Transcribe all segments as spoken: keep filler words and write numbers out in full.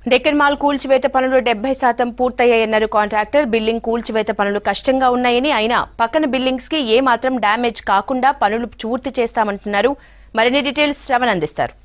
Deccan mall కూల్చివేత పనులు డెబ్బై శాతం పూర్తయ్యాయన్నారు కాంట్రాక్టర్. బిల్డింగ్ కూల్చివేత పనులు కష్టంగా ఉన్నాయని, అయినా పక్కన బిల్డింగ్స్ కి ఏ మాత్రం డ్యామేజ్ కాకుండా పనులు పూర్తి చేస్తామంటున్నారు. మరిన్ని డీటెయిల్స్ శ్రవణ్ అందిస్తారు.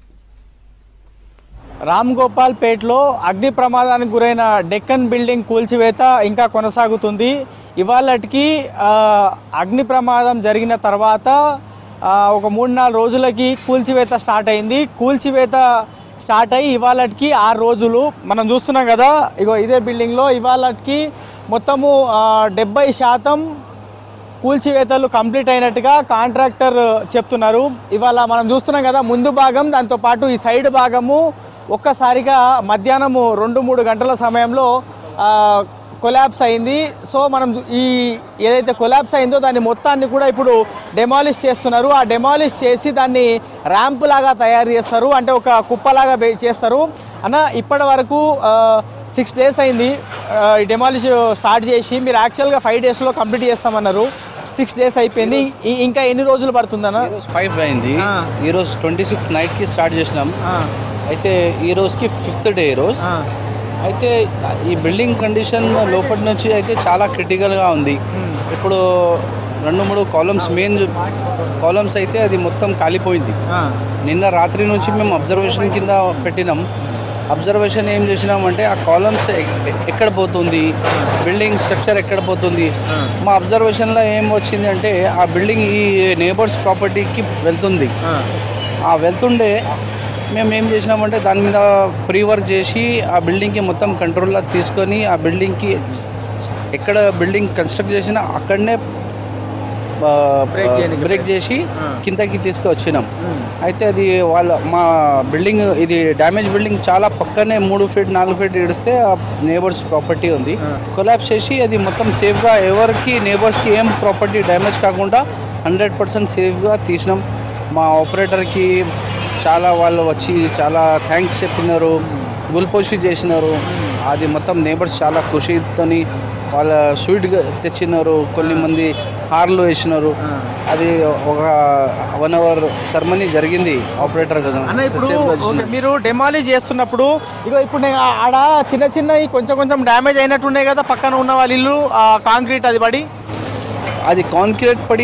రామ్ గోపాల్ పేట్లో అగ్ని ప్రమాదానికి గురైన డెక్కన్ బిల్డింగ్ కూల్చివేత ఇంకా కొనసాగుతుంది. ఇవాళకి అగ్ని ప్రమాదం జరిగిన తర్వాత ఒక మూడు నాలుగు రోజులకి కూల్చివేత స్టార్ట్ అయింది. కూల్చివేత స్టార్ట్ అయ్యి ఇవాళకి ఆరు రోజులు మనం చూస్తున్నాం కదా. ఇగో ఇదే బిల్డింగ్లో ఇవాళకి మొత్తము డెబ్బై శాతం కూల్చివేతలు కంప్లీట్ అయినట్టుగా కాంట్రాక్టర్ చెప్తున్నారు. ఇవాళ మనం చూస్తున్నాం కదా, ముందు భాగం దాంతోపాటు ఈ సైడ్ భాగము ఒక్కసారిగా మధ్యాహ్నము రెండు మూడు గంటల సమయంలో కొలాప్స్ అయింది. సో మనం ఈ ఏదైతే కొలాప్స్ అయిందో దాన్ని మొత్తాన్ని కూడా ఇప్పుడు డెమాలిష్ చేస్తున్నారు. ఆ డెమాలిష్ చేసి దాన్ని ర్యాంప్ లాగా తయారు చేస్తారు, అంటే ఒక కుప్పలాగా చేస్తారు అన్న. ఇప్పటి వరకు సిక్స్ డేస్ అయింది ఈ డెమాలిష్ స్టార్ట్ చేసి. మీరు యాక్చువల్గా ఫైవ్ డేస్లో కంప్లీట్ చేస్తామన్నారు. సిక్స్ డేస్ అయిపోయింది, ఇంకా ఎన్ని రోజులు పడుతుందన్న? ఫైవ్ అయింది. ఈరోజు ట్వంటీ సిక్స్ నైట్కి స్టార్ట్ చేసినాం. అయితే ఈ రోజుకి ఫిఫ్త్ డే. ఈరోజు అయితే ఈ బిల్డింగ్ కండిషన్ లోపటి నుంచి అయితే చాలా క్రిటికల్గా ఉంది. ఇప్పుడు రెండు మూడు కాలమ్స్, మెయిన్ కాలమ్స్ అయితే అది మొత్తం కాలిపోయింది. నిన్న రాత్రి నుంచి మేము అబ్జర్వేషన్ కింద పెట్టినాం. అబ్జర్వేషన్ ఏం చేసినామంటే ఆ కాలమ్స్ ఎక్కడ పోతుంది, బిల్డింగ్ స్ట్రక్చర్ ఎక్కడ పోతుంది. మా అబ్జర్వేషన్లో ఏం వచ్చింది అంటే ఆ బిల్డింగ్ ఈ నేబర్స్ ప్రాపర్టీకి వెళ్తుంది. ఆ వెళ్తుండే మేము ఏం చేసినామంటే దాని మీద ప్రీ వర్క్ చేసి ఆ బిల్డింగ్కి మొత్తం కంట్రోల్లో తీసుకొని ఆ బిల్డింగ్కి ఎక్కడ బిల్డింగ్ కన్స్ట్రక్ట్ చేసినా అక్కడనే బ్రేక్ చేసి కిందకి తీసుకువచ్చినాం. అయితే అది వాళ్ళ మా బిల్డింగ్ ఇది డ్యామేజ్ బిల్డింగ్ చాలా పక్కనే మూడు ఫీట్ నాలుగు ఫీట్ ఇడిస్తే ఆ నేబర్స్ ప్రాపర్టీ ఉంది. కొలాప్స్ చేసి అది మొత్తం సేఫ్గా ఎవరికి నేబర్స్కి ఏం ప్రాపర్టీ డ్యామేజ్ కాకుండా హండ్రెడ్ పర్సెంట్ సేఫ్గా తీసినాం. మా ఆపరేటర్కి చాలా వాళ్ళు వచ్చి చాలా థ్యాంక్స్ చెప్పినారు, గుల్పోషి చేసినారు. అది మొత్తం నేబర్స్ చాలా ఖుషితోని వాళ్ళ స్వీట్గా తెచ్చినారు. కొన్ని మంది హార్లు వేసినారు. అది ఒక వన్ అవర్ సెరమనీ జరిగింది ఆపరేటర్ కోసం. మీరు డెమాలిష్ చేస్తున్నప్పుడు ఇగో ఇప్పుడు నేను ఆడ చిన్న చిన్న కొంచెం కొంచెం డ్యామేజ్ అయినట్టున్నాయి కదా పక్కన ఉన్న వాళ్ళ ఇల్లు, కాంక్రీట్ అది పడి అది కాంక్రీట్ పడి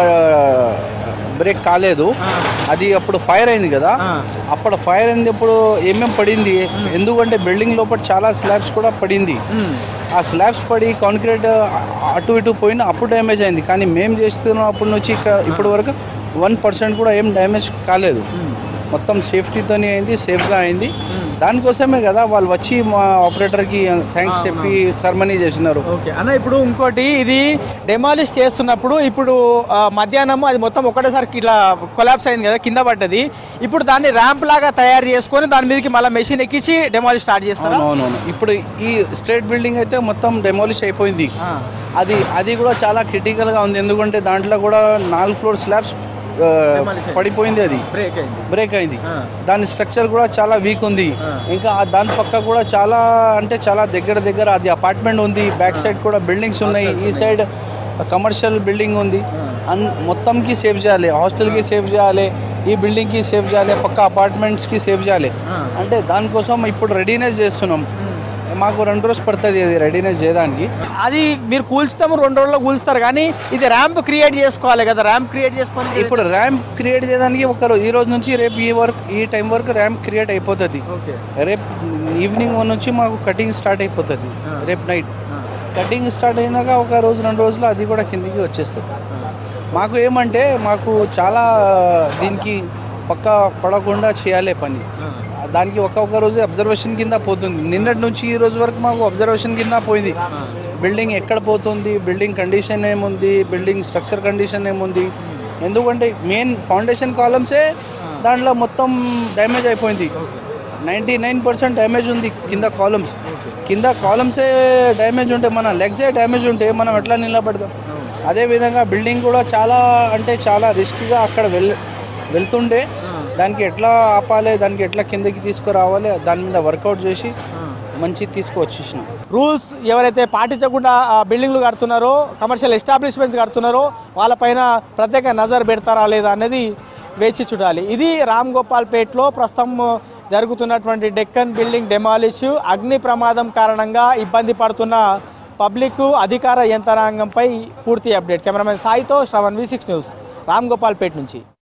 బ్రేక్ కాలేదు. అది అప్పుడు ఫైర్ అయింది కదా, అప్పుడు ఫైర్ అయింది. ఇప్పుడు ఏమేం పడింది ఎందుకంటే బిల్డింగ్ లోపల చాలా స్లాబ్స్ కూడా పడింది. ఆ స్లాబ్స్ పడి కాంక్రీట్ అటు ఇటు పోయినా అప్పుడు డ్యామేజ్ అయింది. కానీ మేము చేస్తున్నాం అప్పటి నుంచి ఇక్కడ ఇప్పటి వరకు వన్ పర్సెంట్ కూడా ఏం డ్యామేజ్ కాలేదు. మొత్తం సేఫ్టీతోనే అయింది, సేఫ్గా అయింది. దానికోసమే కదా వాళ్ళు వచ్చి మా ఆపరేటర్కి థ్యాంక్స్ చెప్పి సెరమనీ చేసినారు. ఓకే అన్న, ఇప్పుడు ఇంకోటి ఇది డెమాలిష్ చేస్తున్నప్పుడు ఇప్పుడు మధ్యాహ్నం అది మొత్తం ఒకటేసారి ఇట్లా కొలాప్స్ అయింది కదా, కింద పడ్డది. ఇప్పుడు దాన్ని ర్యాంప్ లాగా తయారు చేసుకొని దాని మీదకి మళ్ళీ మెషిన్ ఎక్కించి డెమాలిష్ స్టార్ట్ చేస్తారు. అవునవును. ఇప్పుడు ఈ స్ట్రేట్ బిల్డింగ్ అయితే మొత్తం డెమాలిష్ అయిపోయింది. అది అది కూడా చాలా క్రిటికల్గా ఉంది. ఎందుకంటే దాంట్లో కూడా నాలుగు ఫ్లోర్ స్లాబ్స్ పడిపోయింది, అది బ్రేక్ అయింది. దాని స్ట్రక్చర్ కూడా చాలా వీక్ ఉంది. ఇంకా దాని పక్క కూడా చాలా అంటే చాలా దగ్గర దగ్గర అది అపార్ట్మెంట్ ఉంది. బ్యాక్ సైడ్ కూడా బిల్డింగ్స్ ఉన్నాయి. ఈ సైడ్ కమర్షియల్ బిల్డింగ్ ఉంది. అన్ మొత్తంకి సేవ్ చేయాలి, హాస్టల్కి సేవ్ చేయాలి, ఈ బిల్డింగ్కి సేవ్ చేయాలి, పక్క అపార్ట్మెంట్స్కి సేవ్ చేయాలి. అంటే దానికోసం ఇప్పుడు రెడీనెస్ చేస్తున్నాం. మాకు రెండు రోజులు పడుతుంది అది రెడీనెస్ చేయడానికి. అది మీరు కూల్చుతాము రెండు రోజుల్లో కూల్స్తారు, కానీ ఇది ర్యాంప్ క్రియేట్ చేసుకోవాలి కదా. ర్యాంప్ క్రియేట్ చేసుకొని ఇప్పుడు ర్యాంప్ క్రియేట్ చేయడానికి ఒక ఈ రోజు నుంచి రేపు ఈ వర్క్ ఈ టైం వరకు ర్యాంప్ క్రియేట్ అయిపోతుంది. రేపు ఈవినింగ్ వన్ నుంచి మాకు కటింగ్ స్టార్ట్ అయిపోతుంది. రేపు నైట్ కటింగ్ స్టార్ట్ అయినాక ఒక రోజు రెండు రోజులు అది కూడా కిందికి వచ్చేస్తుంది. మాకు ఏమంటే మాకు చాలా దీనికి పక్క పడకుండా చేయాలి పని. దానికి ఒక్కొక్క రోజు అబ్జర్వేషన్ కింద పోతుంది. నిన్నటి నుంచి ఈ రోజు వరకు మాకు అబ్జర్వేషన్ కింద పోయింది. బిల్డింగ్ ఎక్కడ పోతుంది, బిల్డింగ్ కండిషన్ ఏముంది, బిల్డింగ్ స్ట్రక్చర్ కండిషన్ ఏముంది. ఎందుకంటే మెయిన్ ఫౌండేషన్ కాలమ్సే దాంట్లో మొత్తం డ్యామేజ్ అయిపోయింది. నైంటీ నైన్ పర్సెంట్ డ్యామేజ్ ఉంది కింద కాలమ్స్. కింద కాలమ్సే డ్యామేజ్ ఉంటే మన లెగ్సే డ్యామేజ్ ఉంటే మనం ఎట్లా నిలబడతాం. అదేవిధంగా బిల్డింగ్ కూడా చాలా అంటే చాలా రిస్క్గా అక్కడ వెళ్ వెళ్తుండే దానికి ఎట్లా ఆపాలి, దానికి ఎట్లా కిందకి తీసుకురావాలి, దాని మీద వర్కౌట్ చేసి మంచి తీసుకువచ్చేసినాం. రూల్స్ ఎవరైతే పాటించకుండా బిల్డింగ్లు కడుతున్నారో, కమర్షియల్ ఎస్టాబ్లిష్మెంట్స్ కడుతున్నారో వాళ్ళపైన ప్రత్యేక నజర్ పెడతారా లేదా అనేది వేచి చూడాలి. ఇది రామ్ గోపాల్ పేట్లో ప్రస్తుతం జరుగుతున్నటువంటి డెక్కన్ బిల్డింగ్ డెమాలిష్ అగ్ని ప్రమాదం కారణంగా ఇబ్బంది పడుతున్న పబ్లిక్ అధికార యంత్రాంగంపై పూర్తి అప్డేట్. కెమెరామెన్ సాయితో Shravan V six news Ram Gopalpet నుంచి.